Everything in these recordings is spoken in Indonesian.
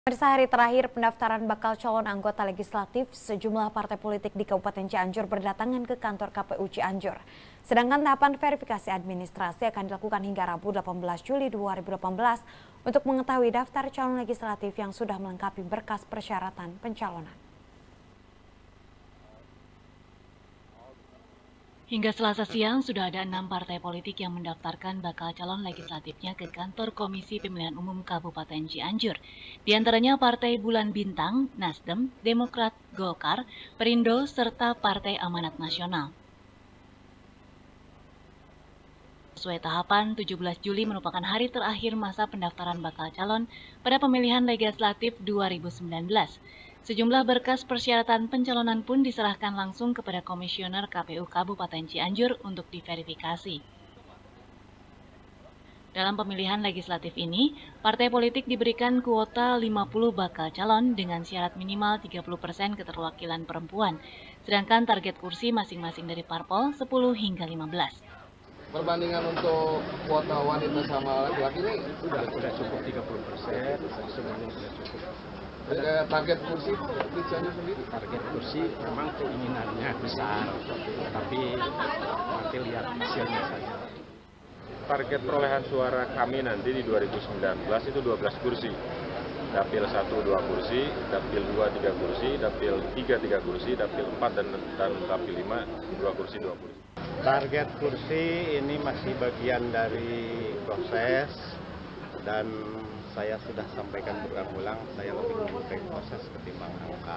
Pemirsa, hari terakhir pendaftaran bakal calon anggota legislatif, sejumlah partai politik di Kabupaten Cianjur berdatangan ke kantor KPU Cianjur. Sedangkan tahapan verifikasi administrasi akan dilakukan hingga Rabu 18 Juli 2018 untuk mengetahui daftar calon legislatif yang sudah melengkapi berkas persyaratan pencalonan. Hingga Selasa siang, sudah ada 6 partai politik yang mendaftarkan bakal calon legislatifnya ke kantor Komisi Pemilihan Umum Kabupaten Cianjur. Di antaranya Partai Bulan Bintang, Nasdem, Demokrat, Golkar, Perindo, serta Partai Amanat Nasional. Sesuai tahapan, 17 Juli merupakan hari terakhir masa pendaftaran bakal calon pada pemilihan legislatif 2019. Sejumlah berkas persyaratan pencalonan pun diserahkan langsung kepada Komisioner KPU Kabupaten Cianjur untuk diverifikasi. Dalam pemilihan legislatif ini, partai politik diberikan kuota 50 bakal calon dengan syarat minimal 30% keterwakilan perempuan, sedangkan target kursi masing-masing dari parpol 10 hingga 15. Perbandingan untuk kuota wanita sama laki-laki ini sudah cukup 30%, sebenarnya sudah cukup. Target kursi di Cianjur sendiri? Target kursi memang keinginannya besar, tapi nanti lihat hasilnya saja. Target perolehan suara kami nanti di 2019 itu 12 kursi. Dapil 1 2 kursi, Dapil 2 3 kursi, Dapil 3 3 kursi, Dapil 4 dan Dapil 5 2 kursi 2 kursi. Target kursi ini masih bagian dari proses dan saya sudah sampaikan berulang-ulang, saya lebih menyukai proses ketimbang angka.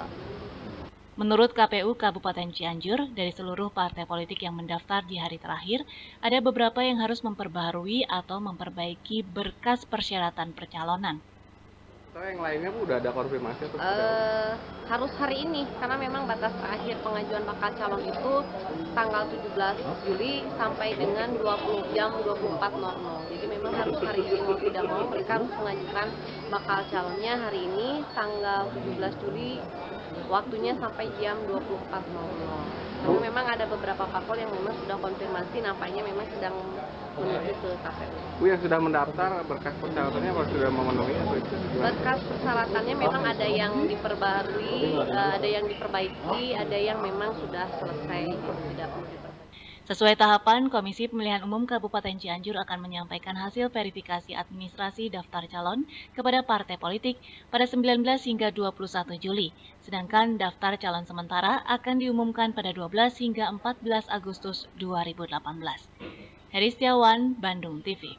Menurut KPU Kabupaten Cianjur, dari seluruh partai politik yang mendaftar di hari terakhir, ada beberapa yang harus memperbaharui atau memperbaiki berkas persyaratan percalonan. Yang lainnya Bu, udah ada konfirmasi atau harus hari ini, karena memang batas terakhir pengajuan bakal calon itu tanggal 17 Juli sampai dengan 20 jam 24.00. Jadi memang harus hari ini, mau tidak mau mereka harus mengajukan bakal calonnya hari ini tanggal 17 Juli, waktunya sampai jam 24.00. Namun memang ada beberapa parpol yang memang sudah konfirmasi, nampaknya memang sedang menuju ke KPU. Bu, yang sudah mendaftar berkas persyaratannya apa sudah memenuhi? Berkas persyaratannya memang ada yang diperbarui, ada yang diperbaiki, ada yang memang sudah selesai, tidak perlu diperbaiki. Sesuai tahapan, Komisi Pemilihan Umum Kabupaten Cianjur akan menyampaikan hasil verifikasi administrasi daftar calon kepada partai politik pada 19 hingga 21 Juli. Sedangkan daftar calon sementara akan diumumkan pada 12 hingga 14 Agustus 2018. Heri Setiawan, Bandung TV.